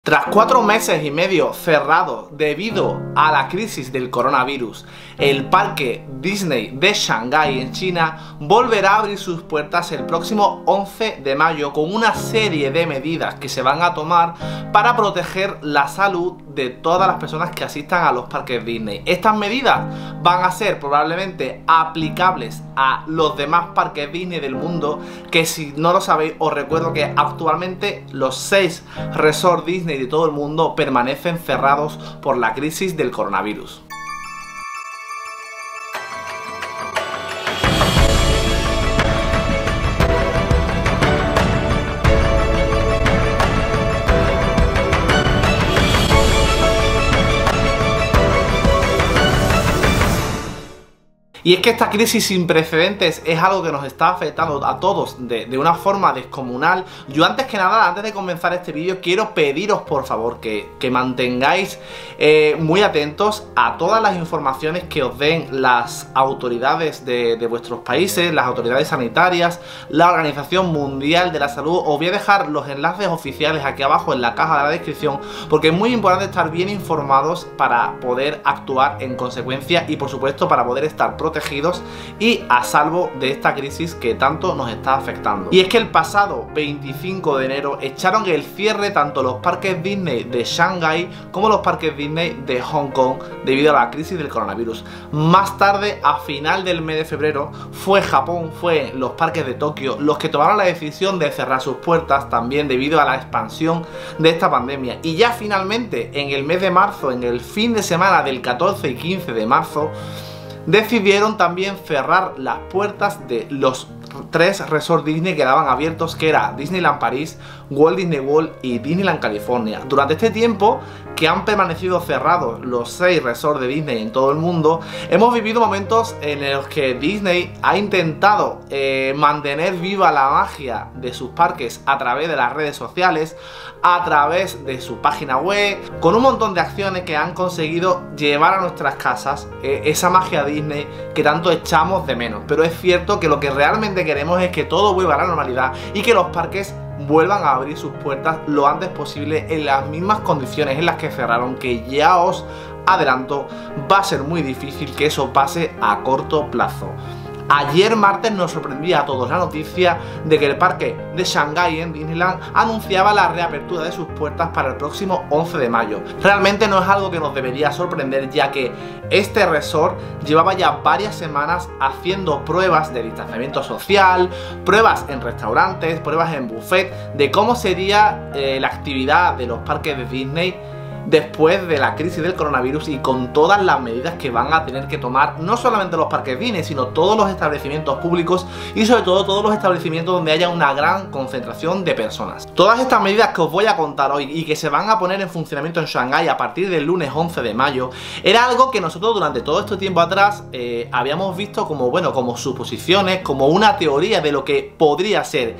Tras 4 meses y medio cerrado debido a la crisis del coronavirus, el parque Disney de Shanghái en China volverá a abrir sus puertas el próximo 11 de mayo con una serie de medidas que se van a tomar para proteger la salud de todas las personas que asistan a los parques Disney. Estas medidas van a ser probablemente aplicables a los demás parques Disney del mundo, que si no lo sabéis os recuerdo que actualmente los 6 resorts Disney de todo el mundo permanecen cerrados por la crisis del coronavirus. Y es que esta crisis sin precedentes es algo que nos está afectando a todos de una forma descomunal. Yo antes que nada, antes de comenzar este vídeo, quiero pediros por favor que mantengáis muy atentos a todas las informaciones que os den las autoridades de vuestros países, las autoridades sanitarias, la Organización Mundial de la Salud. Os voy a dejar los enlaces oficiales aquí abajo en la caja de la descripción, porque es muy importante estar bien informados para poder actuar en consecuencia y por supuesto para poder estar protegidos y a salvo de esta crisis que tanto nos está afectando. Y es que el pasado 25 de enero echaron el cierre tanto los parques Disney de Shanghái como los parques Disney de Hong Kong debido a la crisis del coronavirus. Más tarde, a final del mes de febrero, fue Japón, fue los parques de Tokio los que tomaron la decisión de cerrar sus puertas también debido a la expansión de esta pandemia. Y ya finalmente en el mes de marzo, en el fin de semana del 14 y 15 de marzo, decidieron también cerrar las puertas de los 3 resorts Disney que quedaban abiertos, que era Disneyland París, Walt Disney World y Disneyland California. Durante este tiempo que han permanecido cerrados los 6 resorts de Disney en todo el mundo, hemos vivido momentos en los que Disney ha intentado mantener viva la magia de sus parques a través de las redes sociales, a través de su página web, con un montón de acciones que han conseguido llevar a nuestras casas esa magia Disney que tanto echamos de menos. Pero es cierto que lo que realmente queremos es que todo vuelva a la normalidad y que los parques vuelvan a abrir sus puertas lo antes posible en las mismas condiciones en las que cerraron, que ya os adelanto, va a ser muy difícil que eso pase a corto plazo. Ayer martes nos sorprendía a todos la noticia de que el parque de Shanghái en Disneyland anunciaba la reapertura de sus puertas para el próximo 11 de mayo. Realmente no es algo que nos debería sorprender, ya que este resort llevaba ya varias semanas haciendo pruebas de distanciamiento social, pruebas en restaurantes, pruebas en buffet, de cómo sería la actividad de los parques de Disney después de la crisis del coronavirus y con todas las medidas que van a tener que tomar no solamente los parques Disney, sino todos los establecimientos públicos y sobre todo todos los establecimientos donde haya una gran concentración de personas. Todas estas medidas que os voy a contar hoy y que se van a poner en funcionamiento en Shanghái a partir del lunes 11 de mayo era algo que nosotros durante todo este tiempo atrás habíamos visto como, bueno, como suposiciones, como una teoría de lo que podría ser,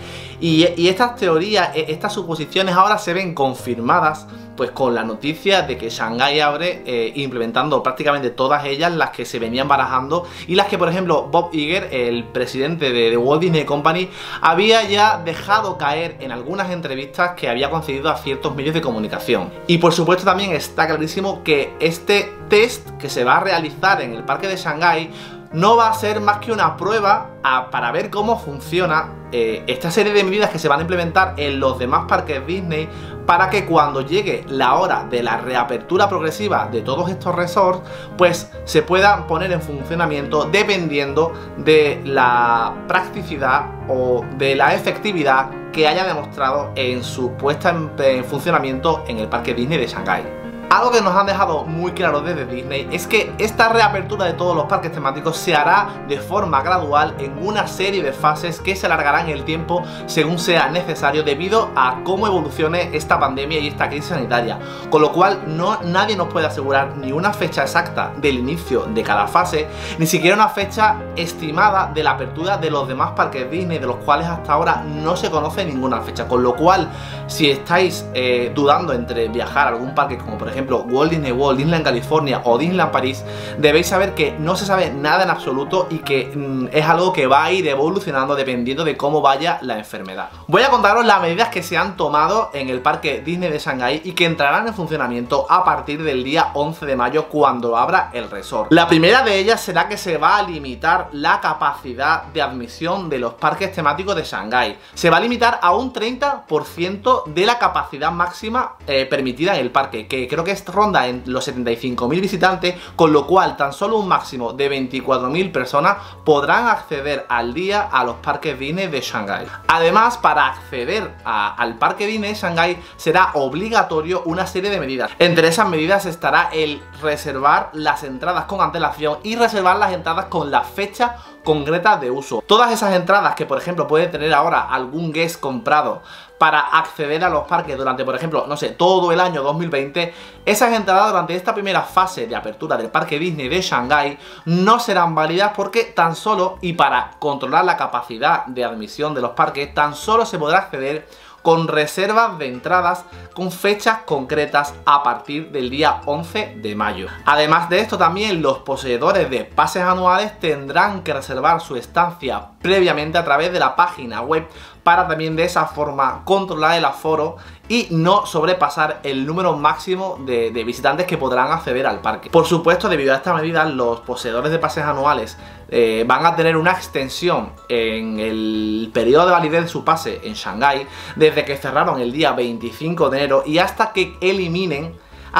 y estas teorías, estas suposiciones ahora se ven confirmadas pues con la noticia de que Shanghái abre implementando prácticamente todas ellas, las que se venían barajando y las que por ejemplo Bob Iger, el presidente de Walt Disney Company, había ya dejado caer en algunas entrevistas que había concedido a ciertos medios de comunicación. Y por supuesto también está clarísimo que este test que se va a realizar en el parque de Shanghái no va a ser más que una prueba para ver cómo funciona esta serie de medidas que se van a implementar en los demás parques Disney, para que cuando llegue la hora de la reapertura progresiva de todos estos resorts, pues se puedan poner en funcionamiento dependiendo de la practicidad o de la efectividad que haya demostrado en su puesta en funcionamiento en el parque Disney de Shanghái. Algo que nos han dejado muy claro desde Disney es que esta reapertura de todos los parques temáticos se hará de forma gradual en una serie de fases que se alargarán el tiempo según sea necesario debido a cómo evolucione esta pandemia y esta crisis sanitaria, con lo cual nadie nos puede asegurar ni una fecha exacta del inicio de cada fase, ni siquiera una fecha estimada de la apertura de los demás parques Disney, de los cuales hasta ahora no se conoce ninguna fecha, con lo cual si estáis dudando entre viajar a algún parque como por ejemplo ejemplo Walt Disney World, Disneyland California o Disneyland París, debéis saber que no se sabe nada en absoluto y que es algo que va a ir evolucionando dependiendo de cómo vaya la enfermedad. Voy a contaros las medidas que se han tomado en el parque Disney de Shanghái y que entrarán en funcionamiento a partir del día 11 de mayo cuando abra el resort. La primera de ellas será que se va a limitar la capacidad de admisión de los parques temáticos de Shanghái. Se va a limitar a un 30% de la capacidad máxima permitida en el parque, que creo que ronda en los 75.000 visitantes, con lo cual tan solo un máximo de 24.000 personas podrán acceder al día a los parques Disney de Shanghái. Además, para acceder al parque Disney de Shanghái será obligatorio una serie de medidas. Entre esas medidas estará el reservar las entradas con antelación y reservar las entradas con la fecha concreta de uso. Todas esas entradas que, por ejemplo, puede tener ahora algún guest comprado para acceder a los parques durante, por ejemplo, no sé, todo el año 2020, esas entradas durante esta primera fase de apertura del parque Disney de Shanghái no serán válidas porque tan solo, y para controlar la capacidad de admisión de los parques, tan solo se podrá acceder con reservas de entradas con fechas concretas a partir del día 11 de mayo. Además de esto, también los poseedores de pases anuales tendrán que reservar su estancia previamente a través de la página web para también de esa forma controlar el aforo y no sobrepasar el número máximo de visitantes que podrán acceder al parque. Por supuesto, debido a esta medida, los poseedores de pases anuales van a tener una extensión en el periodo de validez de su pase en Shanghái desde que cerraron el día 25 de enero y hasta que eliminen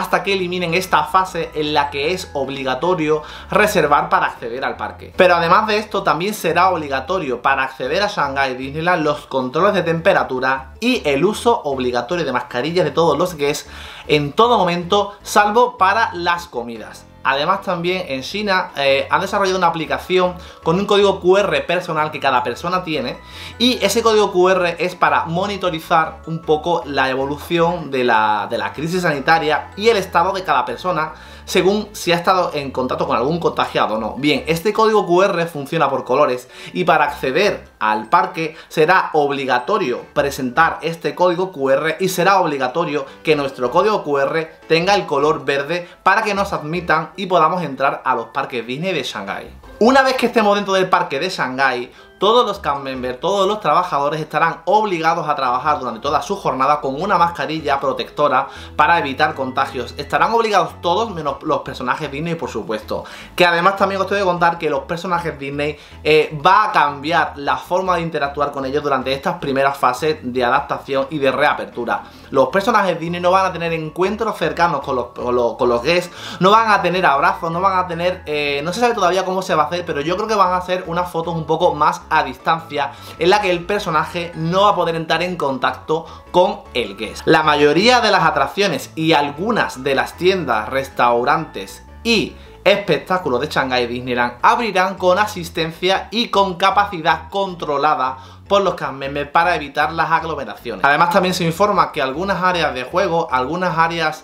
esta fase en la que es obligatorio reservar para acceder al parque. Pero además de esto, también será obligatorio para acceder a Shanghái Disneyland los controles de temperatura y el uso obligatorio de mascarillas de todos los guests en todo momento, salvo para las comidas. Además, también en China han desarrollado una aplicación con un código QR personal que cada persona tiene, y ese código QR es para monitorizar un poco la evolución de la crisis sanitaria y el estado de cada persona según si ha estado en contacto con algún contagiado o no. Bien, este código QR funciona por colores y para acceder al parque será obligatorio presentar este código QR y será obligatorio que nuestro código QR tenga el color verde para que nos admitan y podamos entrar a los parques Disney de Shanghái. Una vez que estemos dentro del parque de Shanghái, todos los cast members, todos los trabajadores estarán obligados a trabajar durante toda su jornada con una mascarilla protectora para evitar contagios. Estarán obligados todos menos los personajes Disney, por supuesto. Que además también os tengo que contar que los personajes Disney va a cambiar la forma de interactuar con ellos durante estas primeras fases de adaptación y de reapertura. Los personajes Disney no van a tener encuentros cercanos con los guests, no van a tener abrazos, no van a tener... no se sabe todavía cómo se va a hacer, pero yo creo que van a hacer unas fotos un poco más a distancia en la que el personaje no va a poder entrar en contacto con el guest. La mayoría de las atracciones y algunas de las tiendas, restaurantes y espectáculos de Shanghái Disneyland abrirán con asistencia y con capacidad controlada por los cast members para evitar las aglomeraciones. Además, también se informa que algunas áreas de juego, algunas áreas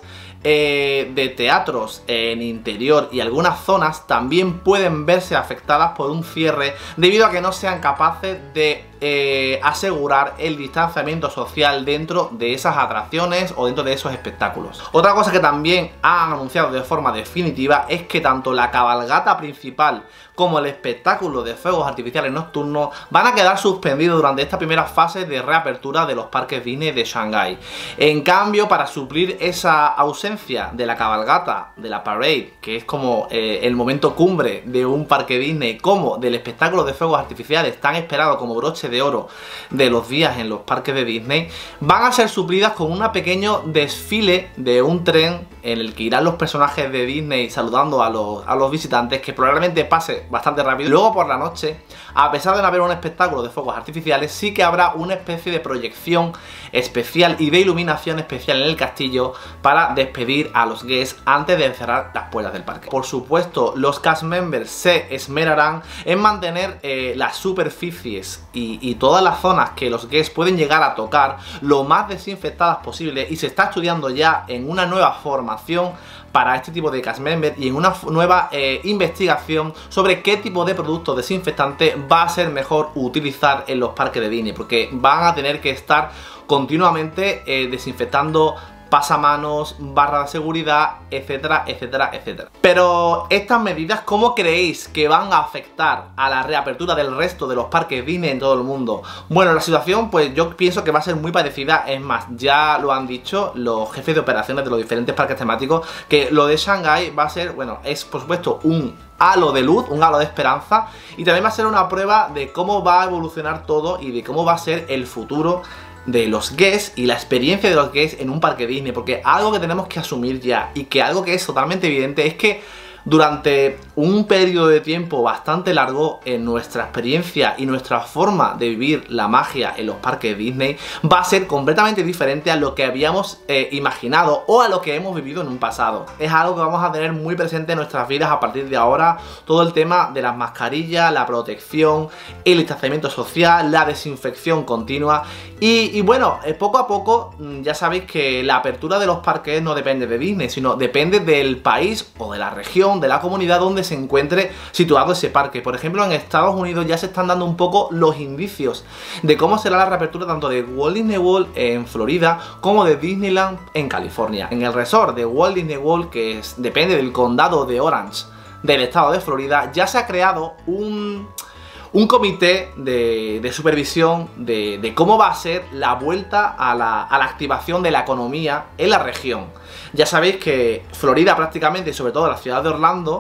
de teatros en interior y algunas zonas también pueden verse afectadas por un cierre debido a que no sean capaces de asegurar el distanciamiento social dentro de esas atracciones o dentro de esos espectáculos. Otra cosa que también han anunciado de forma definitiva es que tanto la cabalgata principal como el espectáculo de fuegos artificiales nocturnos van a quedar suspendidos durante esta primera fase de reapertura de los parques Disney de Shanghái. En cambio, para suplir esa ausencia de la cabalgata, de la parade, que es como el momento cumbre de un parque Disney, como del espectáculo de fuegos artificiales tan esperado como broche de oro de los días en los parques de Disney, van a ser suplidas con un pequeño desfile de un tren en el que irán los personajes de Disney saludando a los visitantes, que probablemente pase bastante rápido. Luego por la noche, a pesar de no haber un espectáculo de fuegos artificiales, sí que habrá una especie de proyección especial y de iluminación especial en el castillo para despedir a los guests antes de cerrar las puertas del parque. Por supuesto, los cast members se esmerarán en mantener las superficies y todas las zonas que los guests pueden llegar a tocar lo más desinfectadas posible, y se está estudiando ya en una nueva formación para este tipo de cast member y en una nueva investigación sobre qué tipo de producto desinfectante va a ser mejor utilizar en los parques de Disney, porque van a tener que estar continuamente desinfectando pasamanos, barra de seguridad, etcétera, etcétera, etcétera. Pero estas medidas, ¿cómo creéis que van a afectar a la reapertura del resto de los parques Disney en todo el mundo? Bueno, la situación pues yo pienso que va a ser muy parecida, es más, ya lo han dicho los jefes de operaciones de los diferentes parques temáticos, que lo de Shanghái va a ser, bueno, es por supuesto un halo de luz, un halo de esperanza, y también va a ser una prueba de cómo va a evolucionar todo y de cómo va a ser el futuro de los guests y la experiencia de los guests en un parque Disney, porque algo que tenemos que asumir ya y que algo que es totalmente evidente es que durante un periodo de tiempo bastante largo, en nuestra experiencia y nuestra forma de vivir la magia en los parques Disney va a ser completamente diferente a lo que habíamos imaginado o a lo que hemos vivido en un pasado. Es algo que vamos a tener muy presente en nuestras vidas a partir de ahora, todo el tema de las mascarillas, la protección, el distanciamiento social, la desinfección continua y bueno, poco a poco ya sabéis que la apertura de los parques no depende de Disney, sino depende del país o de la región, de la comunidad donde se encuentre situado ese parque. Por ejemplo, en Estados Unidos ya se están dando un poco los indicios de cómo será la reapertura tanto de Walt Disney World en Florida como de Disneyland en California. En el resort de Walt Disney World, que depende del condado de Orange del estado de Florida, ya se ha creado un comité de supervisión de cómo va a ser la vuelta a la activación de la economía en la región. Ya sabéis que Florida prácticamente, sobre todo la ciudad de Orlando,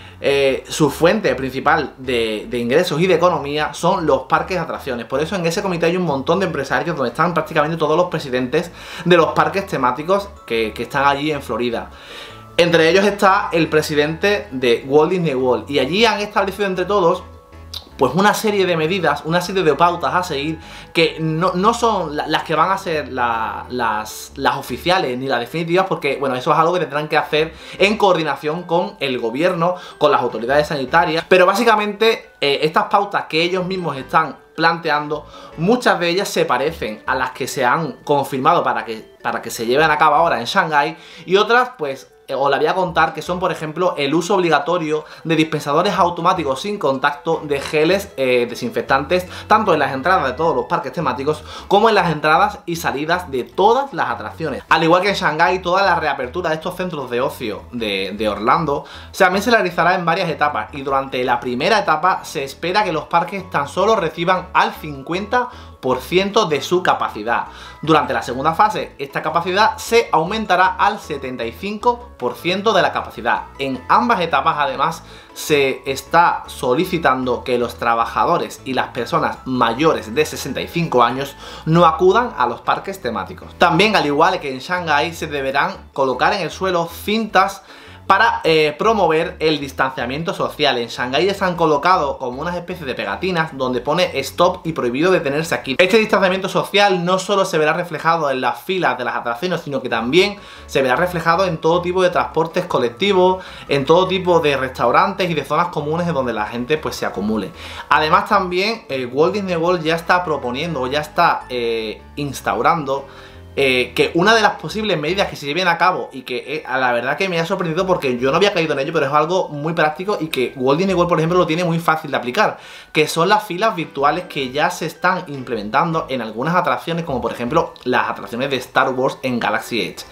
su fuente principal de ingresos y de economía son los parques de atracciones. Por eso en ese comité hay un montón de empresarios donde están prácticamente todos los presidentes de los parques temáticos que están allí en Florida. Entre ellos está el presidente de Walt Disney World y allí han establecido entre todos pues una serie de medidas, una serie de pautas a seguir que no son las que van a ser las oficiales ni las definitivas, porque bueno, eso es algo que tendrán que hacer en coordinación con el gobierno, con las autoridades sanitarias, pero básicamente estas pautas que ellos mismos están planteando, muchas de ellas se parecen a las que se han confirmado para que se lleven a cabo ahora en Shanghái, y otras pues os la voy a contar, que son por ejemplo el uso obligatorio de dispensadores automáticos sin contacto de geles desinfectantes tanto en las entradas de todos los parques temáticos como en las entradas y salidas de todas las atracciones. Al igual que en Shanghái, toda la reapertura de estos centros de ocio de Orlando también se realizará en varias etapas, y durante la primera etapa se espera que los parques tan solo reciban al 50% de su capacidad. Durante la segunda fase, esta capacidad se aumentará al 75% de la capacidad. En ambas etapas, además, se está solicitando que los trabajadores y las personas mayores de 65 años no acudan a los parques temáticos. También, al igual que en Shanghái, se deberán colocar en el suelo cintas para promover el distanciamiento social. En Shanghái se han colocado como unas especies de pegatinas donde pone stop y prohibido detenerse aquí. Este distanciamiento social no solo se verá reflejado en las filas de las atracciones, sino que también se verá reflejado en todo tipo de transportes colectivos, en todo tipo de restaurantes y de zonas comunes en donde la gente pues se acumule. Además también Walt Disney World ya está proponiendo o ya está instaurando que una de las posibles medidas que se lleven a cabo, y que a la verdad que me ha sorprendido porque yo no había caído en ello, pero es algo muy práctico y que Walt Disney World por ejemplo lo tiene muy fácil de aplicar, que son las filas virtuales que ya se están implementando en algunas atracciones, como por ejemplo las atracciones de Star Wars en Galaxy Edge.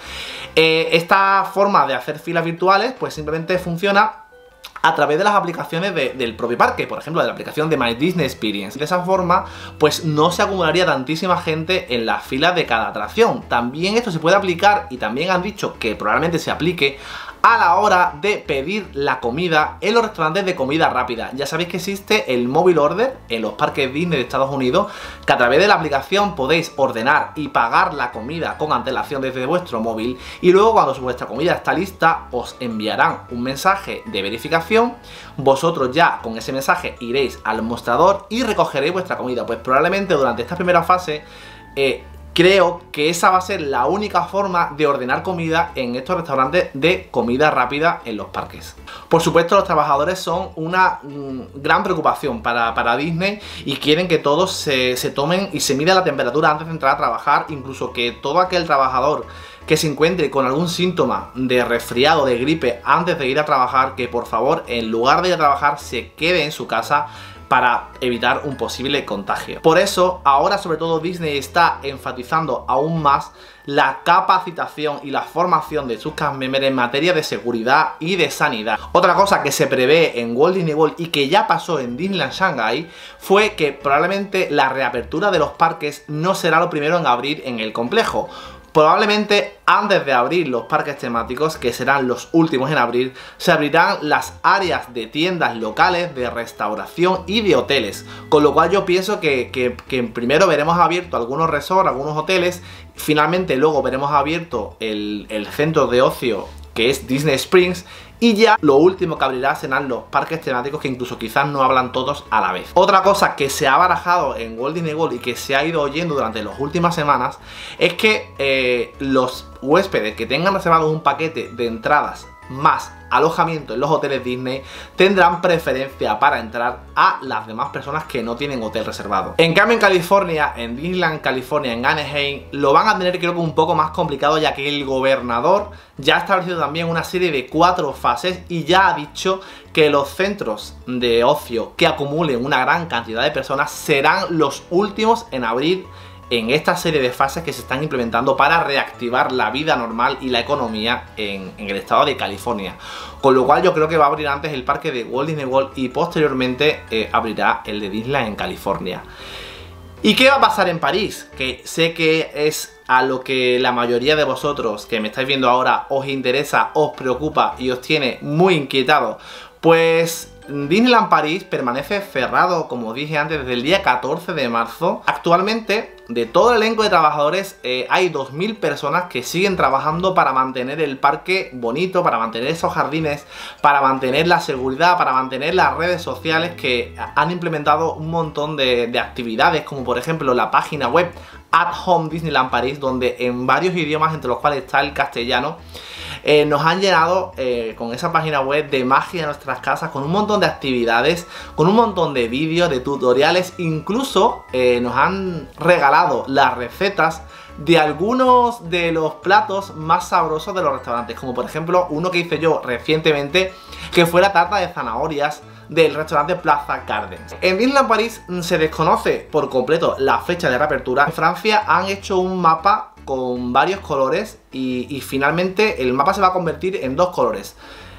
Esta forma de hacer filas virtuales pues simplemente funciona a través de las aplicaciones del propio parque, por ejemplo de la aplicación de My Disney Experience. De esa forma pues no se acumularía tantísima gente en las filas de cada atracción. También esto se puede aplicar, y también han dicho que probablemente se aplique a la hora de pedir la comida en los restaurantes de comida rápida. Ya sabéis que existe el Mobile Order en los parques Disney de Estados Unidos, que a través de la aplicación podéis ordenar y pagar la comida con antelación desde vuestro móvil, y luego cuando vuestra comida está lista os enviarán un mensaje de verificación. Vosotros ya con ese mensaje iréis al mostrador y recogeréis vuestra comida. Pues probablemente durante esta primera fase creo que esa va a ser la única forma de ordenar comida en estos restaurantes de comida rápida en los parques. Por supuesto, los trabajadores son una gran preocupación para Disney, y quieren que todos se tomen y se mida la temperatura antes de entrar a trabajar, incluso que todo aquel trabajador que se encuentre con algún síntoma de resfriado, de gripe, antes de ir a trabajar, que por favor en lugar de ir a trabajar se quede en su casa para evitar un posible contagio. Por eso, ahora sobre todo Disney está enfatizando aún más la capacitación y la formación de sus cast members en materia de seguridad y de sanidad. Otra cosa que se prevé en Walt Disney World y que ya pasó en Disneyland Shanghai fue que probablemente la reapertura de los parques no será lo primero en abrir en el complejo. Probablemente antes de abrir los parques temáticos, que serán los últimos en abrir, se abrirán las áreas de tiendas locales, de restauración y de hoteles. Con lo cual yo pienso que primero veremos abierto algunos resorts, algunos hoteles. Finalmente luego veremos abierto el centro de ocio que es Disney Springs. Y ya lo último que abrirá serán los parques temáticos, que incluso quizás no hablan todos a la vez. Otra cosa que se ha barajado en Walt Disney World y que se ha ido oyendo durante las últimas semanas es que los huéspedes que tengan reservado un paquete de entradas más alojamiento en los hoteles Disney tendrán preferencia para entrar a las demás personas que no tienen hotel reservado. En cambio en California, en Disneyland California, en Anaheim, lo van a tener creo que un poco más complicado, ya que el gobernador ya ha establecido también una serie de 4 fases y ya ha dicho que los centros de ocio que acumulen una gran cantidad de personas serán los últimos en abrir en esta serie de fases que se están implementando para reactivar la vida normal y la economía en el estado de California. Con lo cual yo creo que va a abrir antes el parque de Walt Disney World y posteriormente abrirá el de Disneyland en California. ¿Y qué va a pasar en París? Que sé que es a lo que la mayoría de vosotros que me estáis viendo ahora os interesa, os preocupa y os tiene muy inquietado. Pues Disneyland París permanece cerrado, como dije antes, desde el día 14 de marzo. Actualmente, de todo el elenco de trabajadores, hay 2000 personas que siguen trabajando para mantener el parque bonito, para mantener esos jardines, para mantener la seguridad, para mantener las redes sociales, que han implementado un montón de actividades, como por ejemplo la página web At Home Disneyland Paris, donde en varios idiomas, entre los cuales está el castellano, nos han llenado con esa página web de magia de nuestras casas, con un montón de actividades, con un montón de vídeos, de tutoriales. Incluso nos han regalado las recetas de algunos de los platos más sabrosos de los restaurantes, como por ejemplo uno que hice yo recientemente, que fue la tarta de zanahorias del restaurante Plaza Gardens. En Disneyland París se desconoce por completo la fecha de reapertura. En Francia han hecho un mapa con varios colores y finalmente el mapa se va a convertir en 2 colores.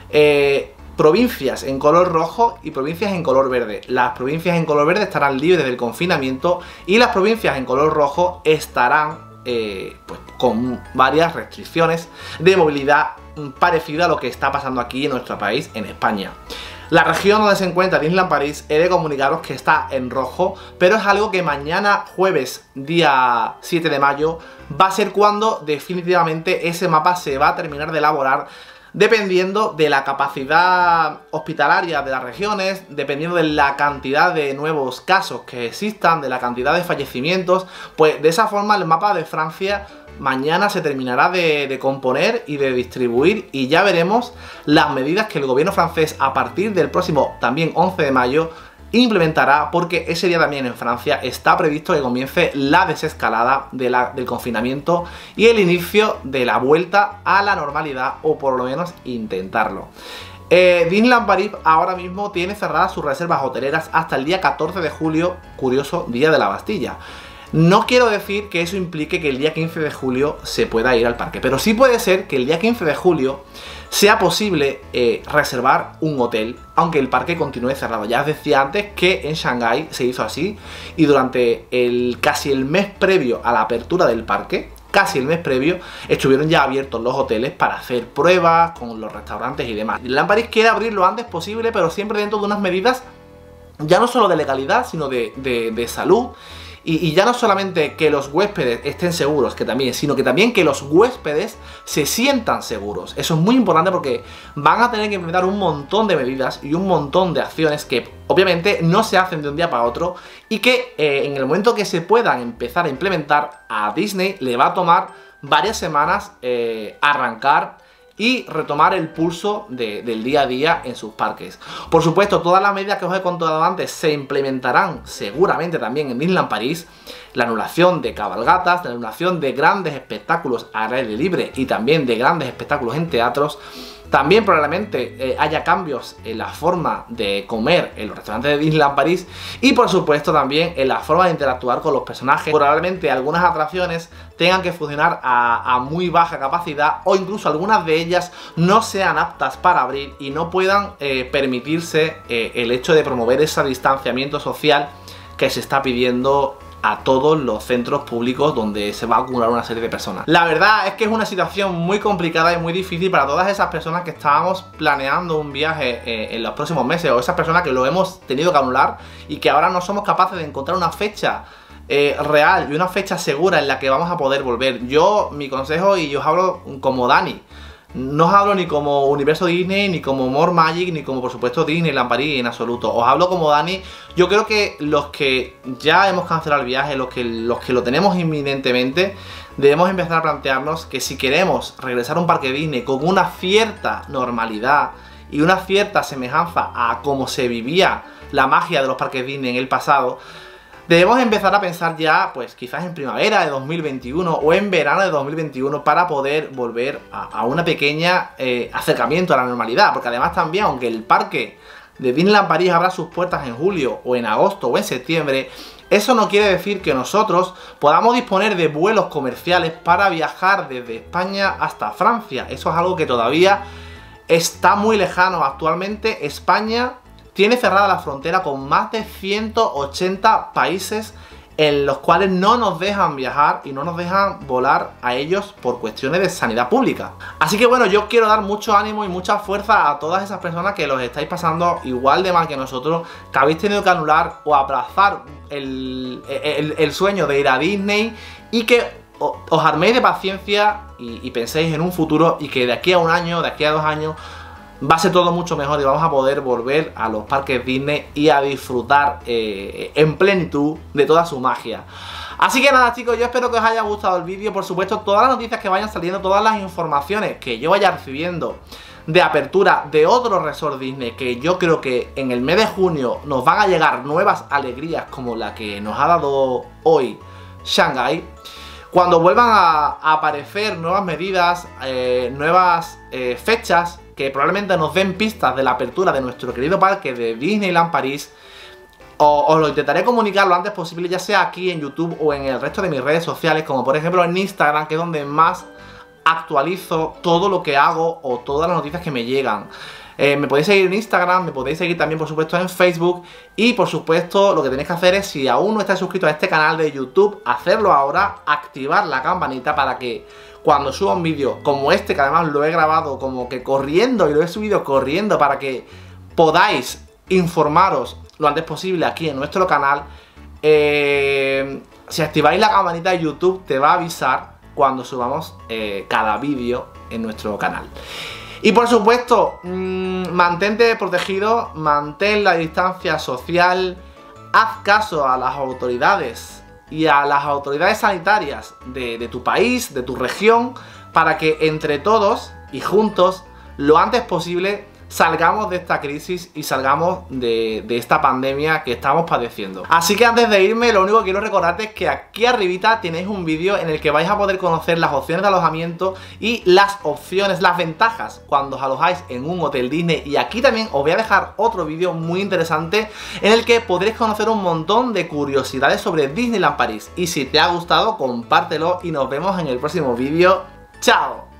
Provincias en color rojo y provincias en color verde. Las provincias en color verde estarán libres del confinamiento y las provincias en color rojo estarán pues, con varias restricciones de movilidad parecida a lo que está pasando aquí en nuestro país, en España. La región donde se encuentra Disneyland París, he de comunicaros que está en rojo, pero es algo que mañana jueves, día 7 de mayo, va a ser cuando definitivamente ese mapa se va a terminar de elaborar, dependiendo de la capacidad hospitalaria de las regiones, dependiendo de la cantidad de nuevos casos que existan, de la cantidad de fallecimientos. Pues de esa forma el mapa de Francia mañana se terminará de componer y de distribuir, y ya veremos las medidas que el gobierno francés a partir del próximo también 11 de mayo implementará, porque ese día también en Francia está previsto que comience la desescalada del confinamiento y el inicio de la vuelta a la normalidad, o por lo menos intentarlo. Disneyland París ahora mismo tiene cerradas sus reservas hoteleras hasta el día 14 de julio, curioso día de la Bastilla. No quiero decir que eso implique que el día 15 de julio se pueda ir al parque, pero sí puede ser que el día 15 de julio sea posible reservar un hotel, aunque el parque continúe cerrado. Ya os decía antes que en Shanghái se hizo así, y durante casi el mes previo a la apertura del parque, casi el mes previo, estuvieron ya abiertos los hoteles para hacer pruebas con los restaurantes y demás. Disneyland París quiere abrir lo antes posible, pero siempre dentro de unas medidas ya no solo de legalidad, sino de salud. Y ya no solamente que los huéspedes estén seguros, que también, sino que también que los huéspedes se sientan seguros. Eso es muy importante, porque van a tener que implementar un montón de medidas y un montón de acciones que obviamente no se hacen de un día para otro, y que en el momento que se puedan empezar a implementar, a Disney le va a tomar varias semanas arrancar y retomar el pulso del día a día en sus parques. Por supuesto, todas las medidas que os he contado antes se implementarán seguramente también en Disneyland París. La anulación de cabalgatas, la anulación de grandes espectáculos al aire libre y también de grandes espectáculos en teatros. También probablemente haya cambios en la forma de comer en los restaurantes de Disneyland París y por supuesto también en la forma de interactuar con los personajes. Probablemente algunas atracciones tengan que funcionar a muy baja capacidad o incluso algunas de ellas no sean aptas para abrir y no puedan permitirse el hecho de promover ese distanciamiento social que se está pidiendo a todos los centros públicos donde se va a acumular una serie de personas. La verdad es que es una situación muy complicada y muy difícil para todas esas personas que estábamos planeando un viaje en los próximos meses, o esas personas que lo hemos tenido que anular y que ahora no somos capaces de encontrar una fecha real y una fecha segura en la que vamos a poder volver. Mi consejo, y yo os hablo como Dani, no os hablo ni como Universo Disney, ni como More Magic, ni como por supuesto Disneyland París en absoluto. Os hablo como Dani. Yo creo que los que ya hemos cancelado el viaje, los que lo tenemos inminentemente, debemos empezar a plantearnos que si queremos regresar a un parque Disney con una cierta normalidad y una cierta semejanza a cómo se vivía la magia de los parques Disney en el pasado, debemos empezar a pensar ya, pues quizás en primavera de 2021 o en verano de 2021 para poder volver a una pequeña acercamiento a la normalidad. Porque además también, aunque el parque de Disneyland París abra sus puertas en julio o en agosto o en septiembre, eso no quiere decir que nosotros podamos disponer de vuelos comerciales para viajar desde España hasta Francia. Eso es algo que todavía está muy lejano. Actualmente España tiene cerrada la frontera con más de 180 países en los cuales no nos dejan viajar y no nos dejan volar a ellos por cuestiones de sanidad pública. Así que bueno, yo quiero dar mucho ánimo y mucha fuerza a todas esas personas que los estáis pasando igual de mal que nosotros, que habéis tenido que anular o aplazar el sueño de ir a Disney, y que os arméis de paciencia y penséis en un futuro, y que de aquí a un año, de aquí a 2 años, va a ser todo mucho mejor y vamos a poder volver a los parques Disney y a disfrutar en plenitud de toda su magia. Así que nada, chicos, yo espero que os haya gustado el vídeo. Por supuesto, todas las noticias que vayan saliendo, todas las informaciones que yo vaya recibiendo de apertura de otros resorts Disney, que yo creo que en el mes de junio nos van a llegar nuevas alegrías como la que nos ha dado hoy Shanghai. Cuando vuelvan a aparecer nuevas medidas, nuevas fechas que probablemente nos den pistas de la apertura de nuestro querido parque de Disneyland París, os lo intentaré comunicar lo antes posible, ya sea aquí en YouTube o en el resto de mis redes sociales, como por ejemplo en Instagram, que es donde más actualizo todo lo que hago o todas las noticias que me llegan. Me podéis seguir en Instagram, me podéis seguir también por supuesto en Facebook, y por supuesto lo que tenéis que hacer es, si aún no estáis suscritos a este canal de YouTube, hacerlo ahora, activar la campanita para que cuando suba un vídeo como este, que además lo he grabado como que corriendo y lo he subido corriendo para que podáis informaros lo antes posible aquí en nuestro canal, si activáis la campanita de YouTube te va a avisar cuando subamos cada vídeo en nuestro canal. Y por supuesto, mantente protegido, mantén la distancia social, haz caso a las autoridades y a las autoridades sanitarias de tu país, de tu región, para que entre todos y juntos, lo antes posible, salgamos de esta crisis y salgamos de esta pandemia que estamos padeciendo. Así que antes de irme, lo único que quiero recordarte es que aquí arribita tenéis un vídeo en el que vais a poder conocer las opciones de alojamiento y las opciones, las ventajas cuando os alojáis en un hotel Disney. Y aquí también os voy a dejar otro vídeo muy interesante en el que podréis conocer un montón de curiosidades sobre Disneyland París. Y si te ha gustado, compártelo y nos vemos en el próximo vídeo. ¡Chao!